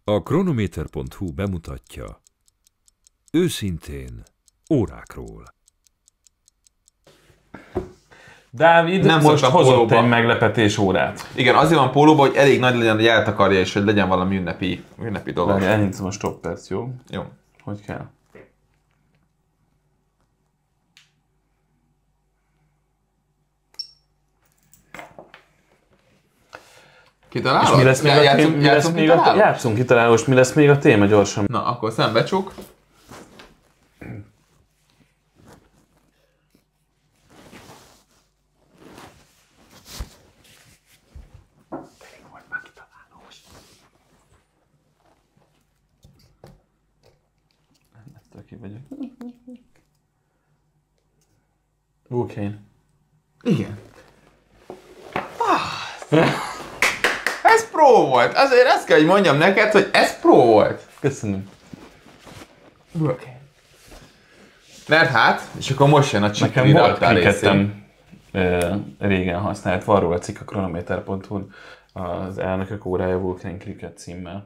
A Kronométer.hu bemutatja őszintén órákról. Dávid Nem most szoktam hozott pólóba. egy meglepetés órát. Igen, azért van pólóban, hogy elég nagy legyen, hogy eltakarja, és hogy legyen valami ünnepi dolog. Várj, elhiszem a stoppert, jó? Jó. Hogy kell? Kitalálod? És mi lesz még a téma? Játszunk kitaláló, és mi lesz még a téma gyorsan? Na, akkor szembecsuk. Ki vagyok. Vulkán. Igen. Ez pro volt. Azért ezt kell, hogy mondjam neked, hogy ez pro volt. Köszönöm. Mert hát, és akkor most jön a Nekem csikri volt raktár részén. kriketem régen használt. Van róla cikk a Kronométer.hu-n, az elnökök órája Vulkán Cricket címmel.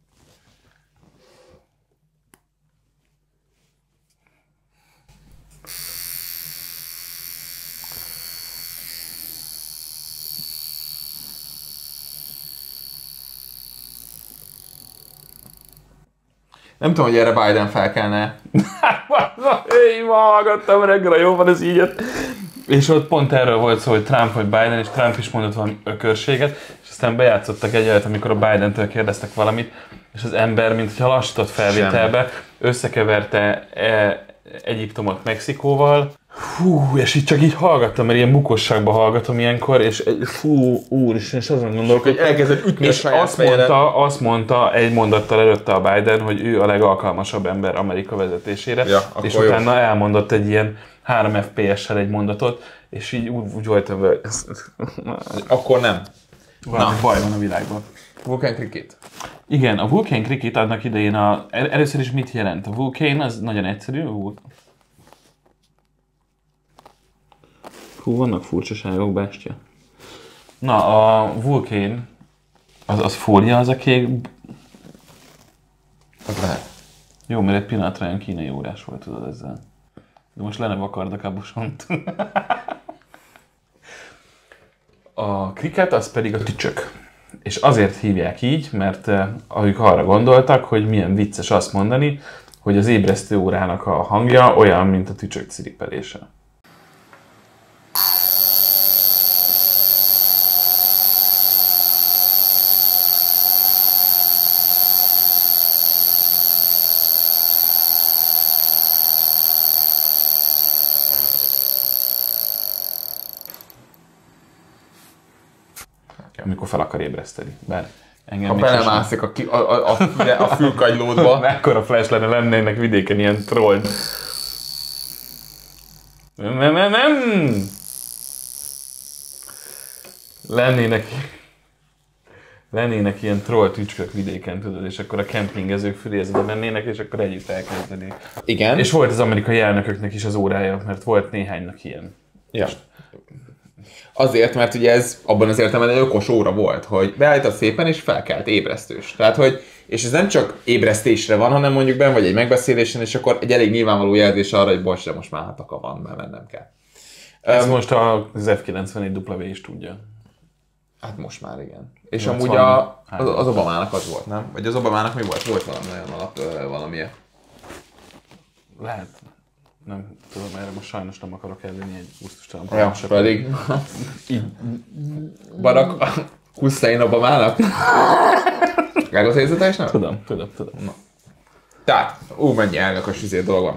Nem tudom, hogy erre Biden felkelne. Én ma hallgattam reggel, jó van ez így. És ott pont erről volt szó, hogy Trump vagy Biden, és Trump is mondott valami ökörséget, és aztán bejátszottak egy olyat, amikor a Bidentől kérdeztek valamit, és az ember, mintha lassított felvételbe, összekeverte Egyiptomot Mexikóval. Fú, és így csak így hallgattam, mert ilyen bukosságba hallgatom ilyenkor, és fú, úristen, és azon gondolok, Hogy elkezdett ütni a és saját azt mondta egy mondattal előtte a Biden, hogy ő a legalkalmasabb ember Amerika vezetésére, Ja, akkor és jó. utána elmondott egy ilyen 3 FPS-sel egy mondatot, és így úgy voltam, hogy Akkor nem. valami baj van a világban. Vulkán Cricket. Igen, a Vulkán Cricket annak idején először is mit jelent? A Vulkán az nagyon egyszerű. Hú, vannak furcsaságok, bástya. Na, a Vulkán, az fólia az a kék. Az lehet. Jó, mert egy pillanatra olyan kínai órás volt, tudod ezzel. De most le ne vakard a kabosont. A kriket az pedig a tücsök. És azért hívják így, mert ők arra gondoltak, hogy milyen vicces azt mondani, hogy az ébresztő órának a hangja olyan, mint a tücsök ciripelése. Amikor fel akar ébreszteni. Bár engem Ha még sosem- belemászik a fülkagylódba. Mekkora flash lenne lennének vidéken ilyen troll. Nem! Lennének ilyen troll tücskök vidéken, tudod, és akkor a kempingezők fülézve mennének, és akkor együtt elkezdenék. Igen. És volt az amerikai elnököknek is az órája, mert volt néhánynak ilyen. Ja. Azért, mert ugye ez abban az értelemben egy okos óra volt, hogy beállítod szépen és felkelt ébresztős. Tehát, hogy, és ez nem csak ébresztésre van, hanem mondjuk benn vagy egy megbeszélésen, és akkor egy elég nyilvánvaló jelzés arra, hogy bocs, de most már hataka van, mert mennem kell. Ez most az F91W is tudja. Hát most már igen. És 80. amúgy az Obamának az volt, nem? Vagy az Obamának mi volt? Volt valami nagyon alap valamilyen. Lehet. Nem tudom, erre most sajnos nem akarok elvenni egy gusztustalan Ja, pedig Barack Hussein Obamának. Vágott érzetes, nem? Tudom. Tehát, mennyi elnökös dolog van.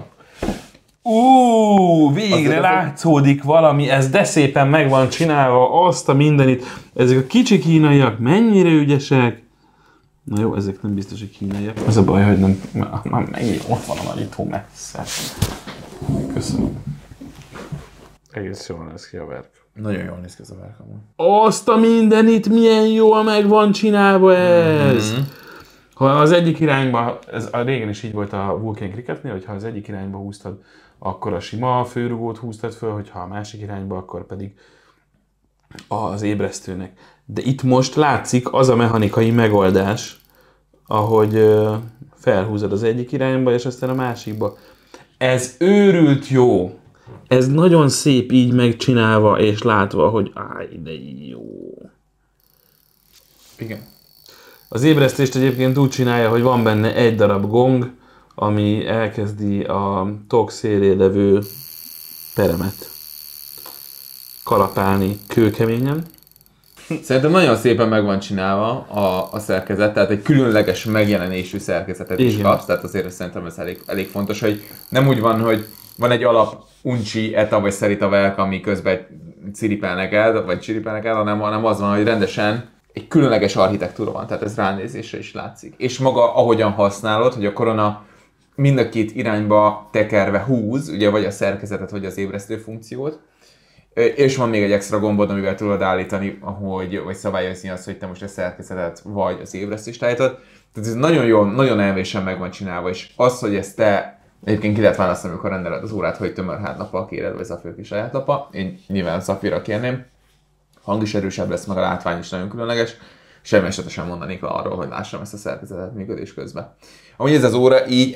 Végre Az- látszódik valami, ez de szépen meg van csinálva, azt a mindenit. Ezek a kicsi kínaiak mennyire ügyesek. Na jó, ezek nem biztos, hogy kínaiak. Az a baj, hogy nem, már megint ott van a nagyító messze. Köszönöm. Egész jól néz ki a verk. Nagyon jól néz ki ez a verk amúgy. Azt a mindenit, milyen jól meg van csinálva ez! Ha az egyik irányba, ez a régen is így volt a Vulkán Cricketnél, hogy ha az egyik irányba húztad, akkor a sima főrugót húztad föl, hogyha a másik irányba, akkor pedig az ébresztőnek. De itt most látszik az a mechanikai megoldás, ahogy felhúzod az egyik irányba, és aztán a másikba. Ez őrült jó! Ez nagyon szép így megcsinálva, és látva, hogy de jó. Igen. Az ébresztést egyébként úgy csinálja, hogy van benne egy darab gong, ami elkezdi a tok szélén levő peremet kalapálni kőkeményen. Szerintem nagyon szépen meg van csinálva a szerkezet, tehát egy különleges megjelenésű szerkezetet is kapsz, tehát azért szerintem ez elég fontos, hogy nem úgy van, hogy van egy alap uncsi, eta vagy szerita velk, ami közben ciripelnek el, hanem az van, hogy rendesen egy különleges architektúra van, tehát ez ránézésre is látszik. És maga, ahogyan használod, hogy a korona mind a két irányba tekerve húz, ugye vagy a szerkezetet, vagy az ébresztő funkciót, és van még egy extra gombod, amivel tudod állítani, vagy szabályozni azt, hogy te most a szerkezetet vagy az ébresztést állítod. Tehát ez nagyon jól, nagyon elvésen meg van csinálva, és az, hogy ezt te egyébként ki lehet választani, amikor rendeled az órát, hogy tömör hátlappal kéred, vagy zafir kis ajánlapa. Én nyilván zafirra kérném. Hang is erősebb lesz, meg a látvány is nagyon különleges. Semmi esetesen mondanék arról, hogy lássam ezt a szerkezetet működés közben. Amúgy ez az óra így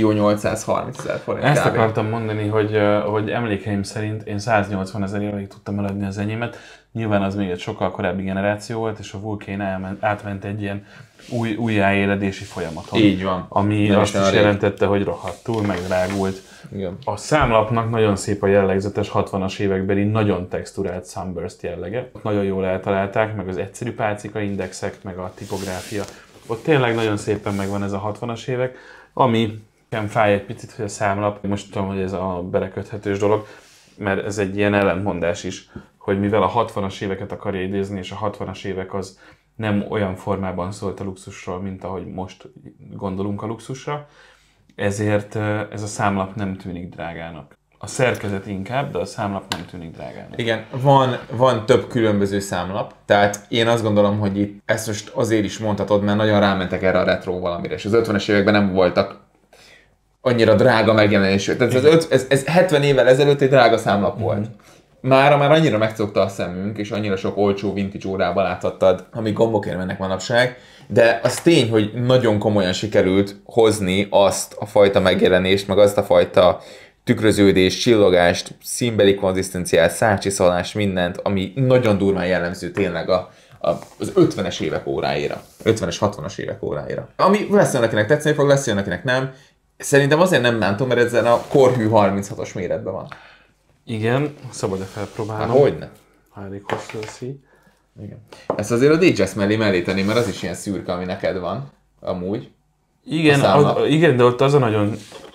1.830.000 forint. Ezt akartam mondani, hogy emlékeim szerint én 180 000 évig tudtam eladni az enyémet. Nyilván az még egy sokkal korábbi generáció volt, és a Vulcan átment egy ilyen újjáéledési folyamaton. Így van. Ami nem azt is jelentette, hogy rohadtul megdrágult. Igen. A számlapnak nagyon szép a jellegzetes 60-as évekbeli nagyon texturált Sunburst jellege. Nagyon jól eltalálták, meg az egyszerű pálcika indexek, meg a tipográfia. Ott tényleg nagyon szépen megvan ez a 60-as évek, ami nekem fáj egy picit, hogy a számlap, most tudom, hogy ez a beleköthetős dolog, mert ez egy ilyen ellentmondás is, hogy mivel a 60-as éveket akarja idézni, és a 60-as évek az nem olyan formában szólt a luxusról, mint ahogy most gondolunk a luxusra, ezért ez a számlap nem tűnik drágának. A szerkezet inkább, de a számlap nem tűnik drágának. Igen, van több különböző számlap, tehát én azt gondolom, hogy itt ezt most azért is mondhatod, mert nagyon rámentek erre a retro valamire, és az 50-es években nem voltak annyira drága megjelenésű. Tehát ez 70 évvel ezelőtt egy drága számlap volt. Már annyira megszokta a szemünk, és annyira sok olcsó vintage órában láthattad, amik gombokért mennek manapság, de az tény, hogy nagyon komolyan sikerült hozni azt a fajta megjelenést, meg azt a fajta tükröződést, csillogást, színbeli konzisztenciát, szárcsiszolást, mindent, ami nagyon durván jellemző tényleg az 50-es évek óráira. 50-es, 60-as évek óráira. Ami lesz olyan, akinek tetszeni fog, lesz olyan, akinek nem. Szerintem azért nem bántom, mert ezen a korhű 36-os méretben van. Igen, szabad-e felpróbálnom? Hogyne. Ha elég hosszú a szíj. Igen. Ezt azért a DJs mellé tenni, mert az is ilyen szürke, ami neked van, amúgy. Igen, de ott az a nagyon...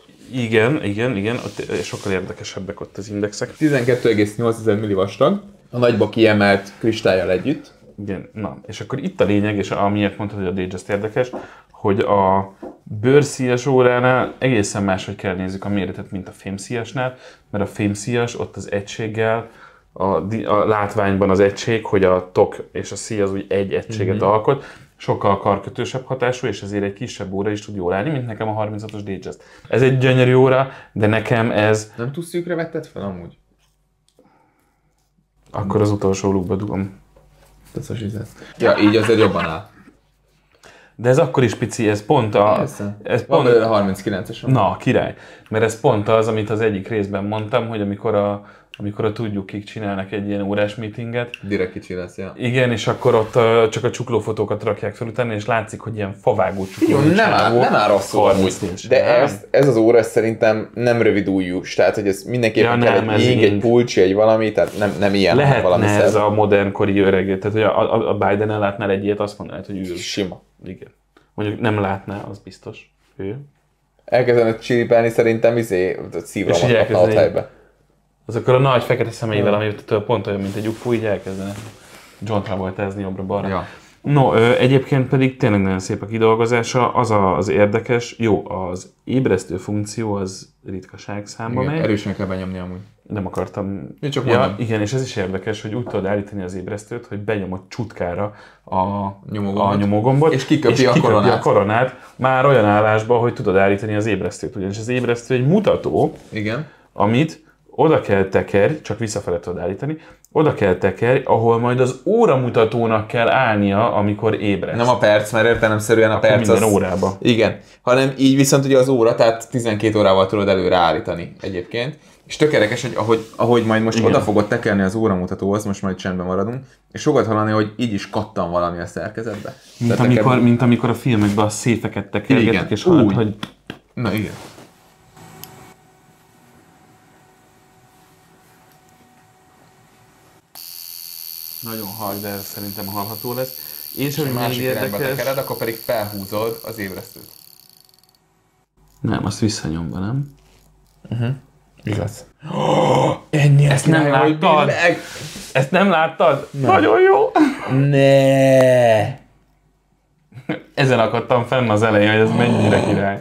Igen, ott sokkal érdekesebbek ott az indexek. 12,8 milli vastag, a nagyba kiemelt kristállyal együtt. Igen, na, és akkor itt a lényeg, és amiért mondtad, hogy a Datejust érdekes, hogy a bőrszíjas óránál egészen máshogy kell nézzük a méretet, mint a fémszíjasnál, mert a fémszíjas ott az egységgel, a látványban az egység, hogy a tok és a szíj az úgy egy egységet alkot, sokkal karkötősebb hatású, és ezért egy kisebb óra is tud jól állni, mint nekem a 36-os Datejust. Ez egy gyönyörű óra, de nekem ez... Nem túl szűkre vetted fel amúgy? Akkor az utolsó lukba dugom. Ja, így azért jobban áll. De ez akkor is pici, ez pont a... Ez van belőle 39-es. Na, király. Mert ez pont az, amit az egyik részben mondtam, hogy amikor a tudjuk kik csinálnak egy ilyen órás meetinget. Direkt kicsi lesz, ja. Igen, és akkor ott csak a csuklófotókat rakják fel utána, és látszik, hogy ilyen favágó csukló. Jó, nem áll rosszul amúgy. De ez az óra szerintem nem rövid ujjús, tehát hogy ez mindenképpen kell egy ing, egy pulcsi, egy valami, tehát nem ilyen. Lehetne valami ez a modernkori öreg, tehát hogy a Biden-el látnál egy ilyet, azt mondanád, hogy ül. Sima. Igen. Mondjuk nem látná, az biztos. Ő. Elkezdenek csiripelni szerintem szívra mondhatna ott helybe. Azokkal a nagy fekete szemeivel, amit pont olyan, mint egy UFO, így elkezdene John Travoltázni jobbra-balra. Ja. No, egyébként pedig tényleg nagyon szép a kidolgozása, az érdekes, jó, az ébresztő funkció az ritkaság számba megy. Erősen kell benyomni amúgy. Nem akartam. Én csak mondom. Igen, és ez is érdekes, hogy úgy tudod állítani az ébresztőt, hogy benyomod csutkára a nyomógombot, és kiköpi a koronát. Már olyan állásban, hogy tudod állítani az ébresztőt. Ugyanis az ébresztő egy mutató, igen, amit oda kell tekerj, csak visszafele tudod állítani, oda kell tekerj, ahol majd az óramutatónak kell állnia, amikor ébredsz. Nem a perc, mert értelemszerűen a perc minden órába. Igen, hanem így viszont ugye az óra, tehát 12 órával tudod előre állítani egyébként. És tök érdekes, hogy ahogy majd most oda fogod tekerni az óramutatóhoz, most majd csendben maradunk, és fogod hallani, hogy így is kattan valami a szerkezetbe. Mint amikor a filmekben a széfeket tekergetik, és hallod, hogy... Na igen. Nagyon halk, de ez szerintem hallható lesz. És ami még Másik irányba érdekes... tekered, akkor pedig felhúzod az ébresztőt. Nem, azt visszanyomva, nem? Igaz. Ennyi, Ezt nem láttad? Ezt nem láttad? Nem. Nagyon jó! Ne. Ezen akadtam fenn az elején, hogy ez mennyire király.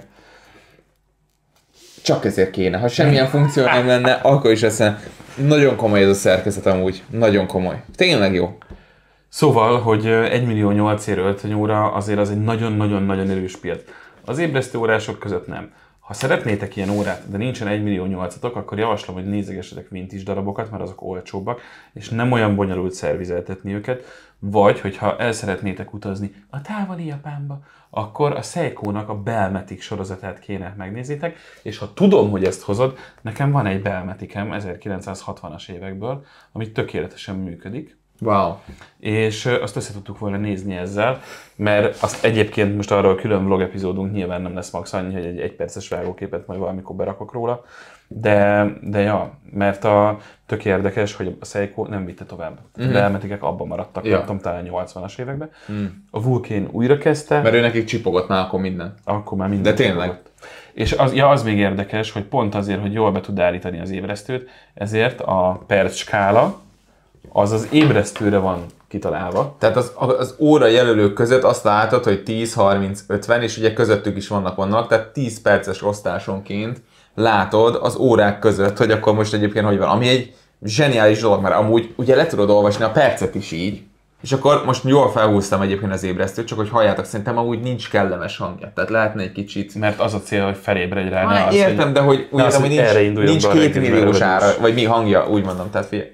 Csak ezért kéne. Ha semmilyen funkció nem lenne, akkor is aztán nagyon komoly ez a szerkezet amúgy. Nagyon komoly. Tényleg jó. Szóval, hogy 1.800.000 öltönyóra azért az egy nagyon-nagyon-nagyon erős piac. Az ébresztő órások között nem. Ha szeretnétek ilyen órát, de nincsen 1.800.000-atok, akkor javaslom, hogy nézegessetek vintage darabokat, mert azok olcsóbbak, és nem olyan bonyolult szervizeltetni őket. Vagy, hogyha el szeretnétek utazni a távoli Japánba, akkor a Seiko-nak a Belmatic sorozatát kéne megnézzétek, és ha tudom, hogy ezt hozod, nekem van egy Belmaticem 1960-as évekből, ami tökéletesen működik. Wow. És azt össze tudtuk volna nézni ezzel, mert azt egyébként most arról külön vlog epizódunk nyilván nem lesz max annyi, hogy egy egyperces vágóképet majd valamikor berakok róla, de ja, mert tök érdekes, hogy a Seiko nem vitte tovább. A Belmaticek abban maradtak, nem tudom, talán 80-as években. A Vulcan újra kezdte. Mert ő nekik csipogott már akkor minden. Akkor már minden. De tényleg. Csipogott. És az még érdekes, hogy pont azért, hogy jól be tud állítani az ébresztőt, ezért a perc skála az ébresztőre van kitalálva. Tehát az óra jelölők között azt látod, hogy 10, 30, 50, és ugye közöttük is vannak, tehát 10 perces osztásonként látod az órák között, hogy akkor most egyébként hogy van. Ami egy zseniális dolog, mert amúgy ugye le tudod olvasni a percet is így, és akkor most jól felhúztam egyébként az ébresztőt, csak hogy halljátok, szerintem amúgy nincs kellemes hangja. Tehát lehetne egy kicsit... Mert az a cél, hogy felébredj rá. Értem, de hogy úgy értem, hogy nincs 2 milliós ára, vagy mi hangja, úgy mondom, tehát figyelj.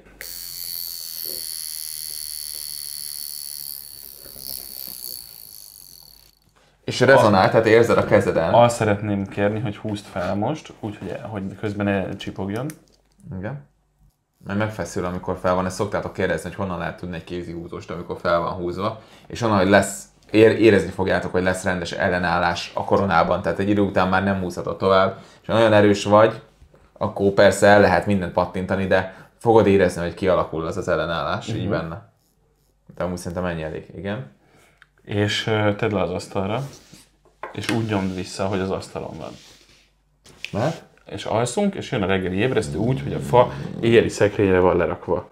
És rezonál, tehát érzed a kezeden. Azt szeretném kérni, hogy húzd fel most, úgyhogy hogy közben ne csipogjon. Igen. Mert megfeszül, amikor fel van. Ezt szoktátok kérdezni, hogy honnan lehet tudni egy kézihúzóst, amikor fel van húzva. És onnan, hogy lesz, érezni fogjátok, hogy lesz rendes ellenállás a koronában. Tehát egy idő után már nem húzhatod tovább. És ha nagyon erős vagy, akkor persze el lehet mindent pattintani, de fogod érezni, hogy kialakul az ellenállás így benne. De amúgy szerintem ennyi elég, igen. És tedd le az asztalra, és úgy nyomd vissza, hogy az asztalon van. Mert? És alszunk, és jön a reggeli ébresztő úgy, hogy a fa éjjeli szekrényre van lerakva.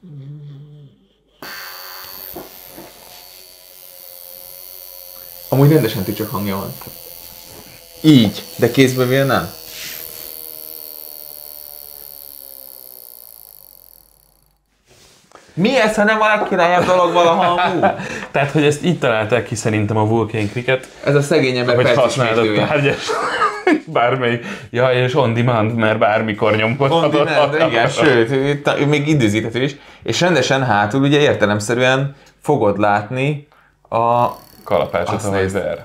Amúgy rendesen tücsök hangja van. Így, de kézből nem? Mi ez, ha nem a legkirályabb dolog valaha? Tehát, hogy ezt így találták ki szerintem a Vulcan Cricket. Ez a szegény ember hogy használod percismétlője. tárgyas. Bármelyik. Ja, és on demand, mert bármikor nyomkodhatod. On demand, igen, sőt, ő még időzíthető is. És rendesen hátul ugye értelemszerűen fogod látni a kalapácsot, ahogy ver.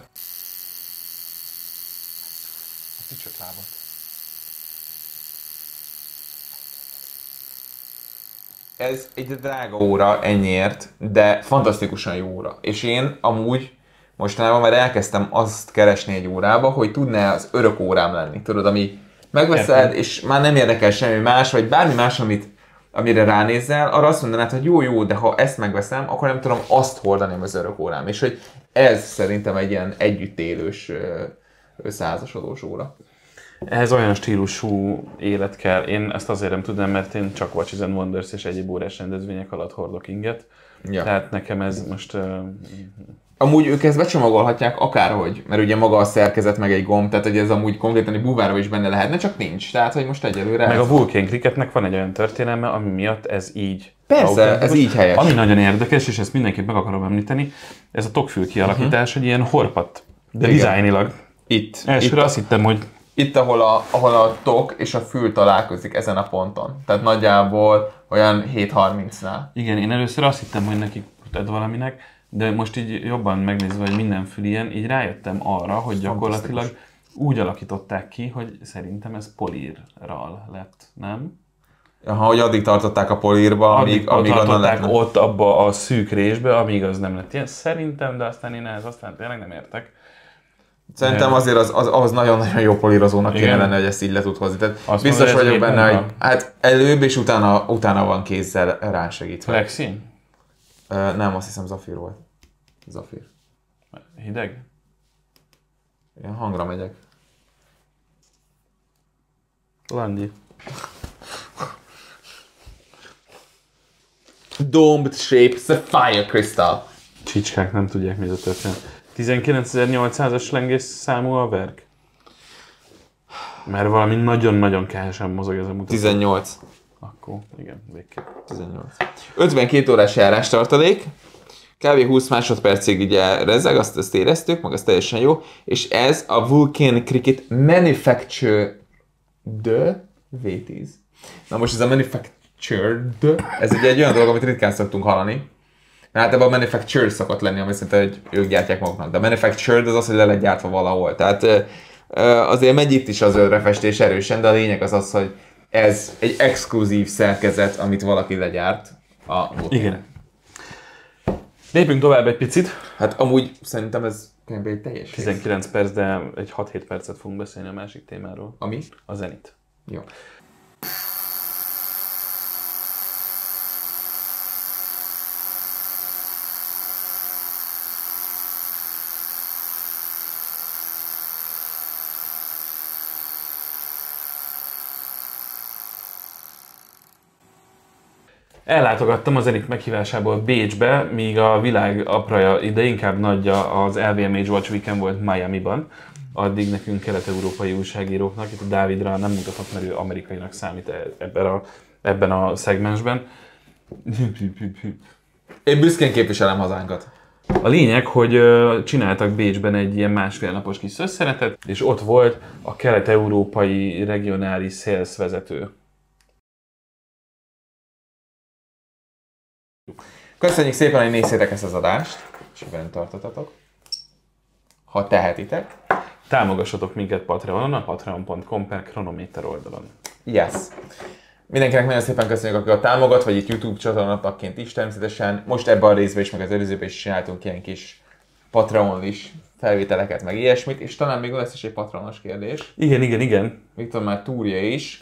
Ez egy drága óra ennyiért, de fantasztikusan jó óra. És én amúgy mostanában már elkezdtem azt keresni egy órába, hogy tudná az örök órám lenni. Tudod, ami megveszed, és már nem érdekel semmi más, vagy bármi más, amire ránézzel, arra azt mondanád, hogy jó, de ha ezt megveszem, akkor nem tudom azt hordani az örök órám. És hogy ez szerintem egy ilyen együttélős, százasodós óra. Ehhez olyan stílusú élet kell. Én ezt azért nem tudom, mert én csak Watches and Wonders és egyéb órás rendezvények alatt hordok inget. Ja. Tehát nekem ez most... Amúgy ők ezt becsomagolhatják akárhogy, mert ugye maga a szerkezet meg egy gomb, tehát hogy ez amúgy konkrétan egy búvárban is benne lehetne, csak nincs. Tehát, hogy most egyelőre... Meg a Vulcan Cricketnek van egy olyan történelme, ami miatt ez így... Persze, ez így helyes. Ami nagyon érdekes, és ezt mindenképp meg akarom említeni, ez a tokfül kialakítás, hogy ilyen horpat, de dizájnilag. Itt. Elsőre azt hittem, hogy itt, ahol a tok és a fül találkozik ezen a ponton. Tehát nagyjából olyan 7.30-nál. Igen, én először azt hittem, hogy nekik tett valaminek, de most így jobban megnézve, hogy minden fül ilyen, így rájöttem arra, hogy gyakorlatilag úgy alakították ki, hogy szerintem ez polírral lett, nem? Aha, hogy addig tartották a polírba, amíg tartották ott abba a szűk résbe, amíg az nem lett ilyen. Szerintem, de aztán én ehhez aztán tényleg nem értek. Szerintem azért ahhoz nagyon-nagyon jó polírozónak kéne lenni, hogy ezt így le tud hozni. Tehát azt biztos mondod, vagyok benne, munka? hogy hát előbb és utána van kézzel rásegítve. Lexin? Nem, azt hiszem Zafír volt. Zafír. Hideg? Ilyen hangra megyek. Landi. Domed shape sapphire crystal. Csicskák nem tudják, mi ez a történet. 19.800-as lengés számú a verk? Mert valami nagyon-nagyon kehesen mozog ez a mutató. 18. Akkor igen, végképp. 18. 52 órás járás tartalék. Kb. 20 másodpercig ugye rezeg, azt éreztük, meg az teljesen jó. És ez a Vulcan Cricket Manufactured V10. Na most ez a Manufactured, ez ugye egy olyan dolog, amit ritkán szoktunk hallani. Hát ebben a manufactured szokott lenni, ami szerintem, hogy ők gyártják maguknak. De a manufactured az az, hogy le lett gyártva valahol. Tehát azért megy itt is az zöldrefestés erősen, de a lényeg az, hogy ez egy exkluzív szerkezet, amit valaki legyárt. Igen. Lépjünk tovább egy picit. Hát amúgy szerintem ez kb. Egy teljes 19 perc, de egy 6-7 percet fogunk beszélni a másik témáról. Ami? A Zenit. Jó. Ellátogattam a Zenit meghívásából Bécsbe, míg a világ apraja ide inkább nagyja az LVMH Watch Weekend volt Miamiban. Addig nekünk kelet-európai újságíróknak, itt a Dávidra nem mutatok, mert ő amerikainak számít ebben a szegmensben. Én büszkén képviselem hazánkat. A lényeg, hogy csináltak Bécsben egy ilyen másfél napos kis összenetet, és ott volt a kelet-európai regionális sales vezető. Köszönjük szépen, hogy néztétek ezt az adást, és velünk tartottatok. Ha tehetitek. Támogassatok minket Patreonon, a patreon.com/Chronometer oldalon. Yes. Mindenkinek nagyon szépen köszönjük, aki a támogat, vagy itt YouTube csatornatagként is természetesen. Most ebben a részben is, meg az előzőben is csináltunk ilyen kis Patreon is felvételeket, meg ilyesmit, és talán még lesz is egy patronos kérdés. Igen. Viktor már túrja is.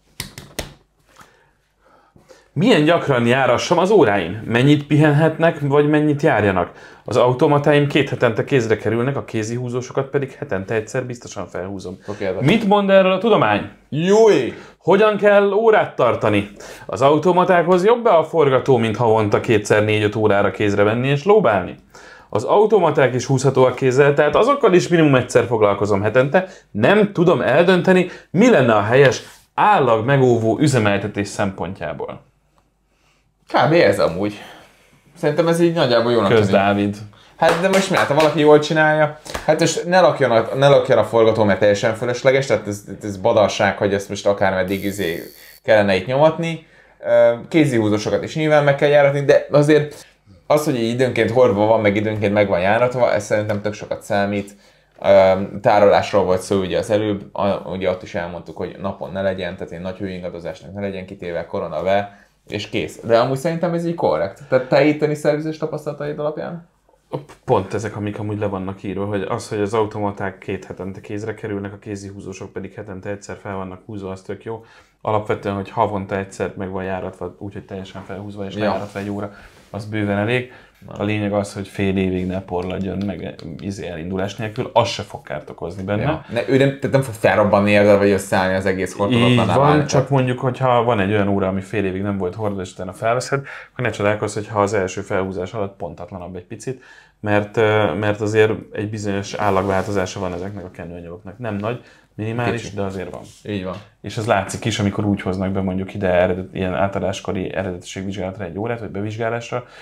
Milyen gyakran járassam az óráim? Mennyit pihenhetnek, vagy mennyit járjanak? Az automatáim 2 hetente kézre kerülnek, a kézi húzósokat pedig hetente egyszer biztosan felhúzom. Mit mond erről a tudomány? Júj! Hogyan kell órát tartani? Az automatákhoz jobb-e a forgató, mint havonta 2x4-5 órára kézre venni és lóbálni? Az automaták is húzhatóak kézzel, tehát azokkal is minimum egyszer foglalkozom hetente. Nem tudom eldönteni, mi lenne a helyes állag megóvó üzemeltetés szempontjából. Kb. Ez amúgy. Szerintem ez így nagyjából jónak Kösz Dávid. Hát de most mi hát, ha valaki jól csinálja, hát és ne lakjon a forgató, mert teljesen fölösleges, tehát ez badarság, hogy ezt most akármeddig kellene itt nyomatni. Kézihúzósokat is nyilván meg kell járatni, de azért az, hogy időnként hordva van, meg időnként meg van járatva, ez szerintem tök sokat számít. Tárolásról volt szó ugye az előbb, ugye ott is elmondtuk, hogy napon ne legyen, tehát egy nagy hőingadozásnak ne legyen kitéve, koronavel, és kész. De amúgy szerintem ez így korrekt. Tehát te itteni szervizes tapasztalataid alapján? Pont ezek, amik amúgy le vannak írva, hogy az automaták 2 hetente kézre kerülnek, a kézi húzósok pedig hetente egyszer fel vannak húzva, az tök jó. Alapvetően, hogy havonta egyszer meg van járatva, úgyhogy teljesen felhúzva és lejáratva egy óra, az bőven elég. A lényeg az, hogy fél évig ne porladjon meg elindulás nélkül, az se fog kárt okozni benne. Ja. Ő nem fog felrobbanni érzel, vagy összeállni az egész hordolatlan. Így van, csak mondjuk, hogyha van egy olyan óra, ami fél évig nem volt hordva, és utána felveszed, akkor ne csodálkozz, hogyha az első felhúzás alatt pontatlanabb egy picit, mert azért egy bizonyos állagváltozása van ezeknek a kenőanyagoknak. Nem nagy, minimális, kicsi, de azért van. Így van. És az látszik is, amikor úgy hoznak be mondjuk ide ilyen átadáskori eredetiségvizsgálatra egy órát, vagy bevizsgálásra,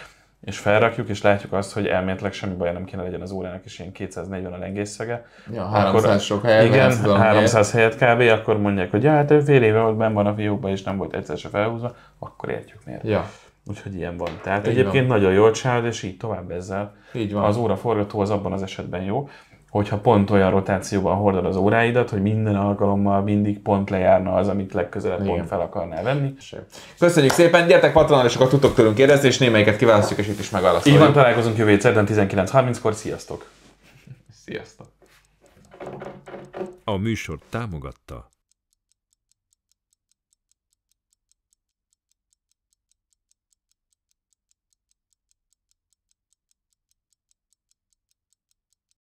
és felrakjuk, és látjuk azt, hogy elméletileg semmi baj nem kéne legyen az órának, és ilyen 240 a lengésszöge. Ja, 300 sok helyet. Igen, 300 helyet kb. Akkor mondják, hogy ja, hát ő fél éve volt benn van a fiókban, és nem volt egyszer se felhúzva, akkor értjük miért. Ja. Úgyhogy ilyen van. Tehát Így egyébként nagyon jól csinálod, és így tovább ezzel. Így van. Az óraforgató az abban az esetben jó, hogyha pont olyan rotációban hordod az óráidat, hogy minden alkalommal mindig pont lejárna az, amit legközelebb pont fel akarnál venni. Köszönjük szépen, gyertek patronálisokat tudtok tőlünk kérdezni, és némelyiket kiválasztjuk, és itt is megválaszoljuk. Így van, találkozunk jövő szerdán 19:30-kor, sziasztok! Sziasztok! A műsort támogatta